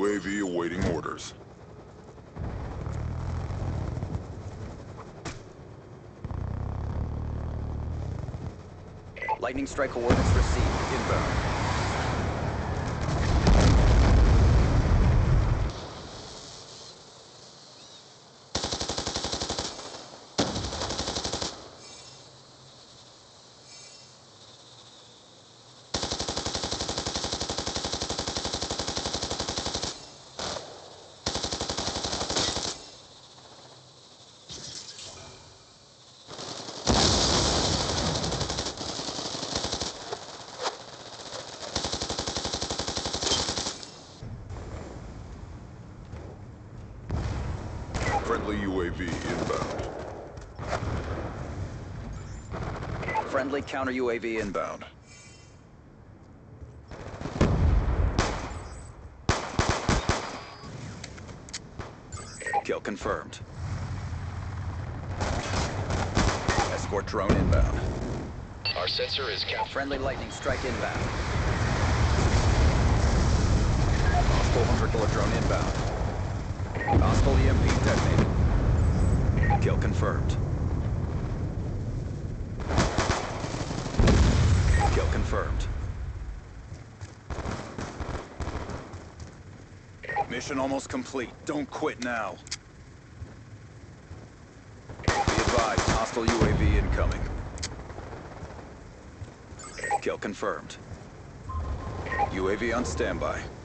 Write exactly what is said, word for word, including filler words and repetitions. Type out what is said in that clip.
A V awaiting orders. Lightning strike coordinates received. Inbound. Friendly U A V inbound. Friendly counter U A V inbound. Kill confirmed. Escort drone inbound. Our sensor is captured. Friendly lightning strike inbound. Hostile hunter killer drone inbound. Hostile E M P detonated. Kill confirmed. Kill confirmed. Mission almost complete. Don't quit now. Be advised, hostile U A V incoming. Kill confirmed. U A V on standby.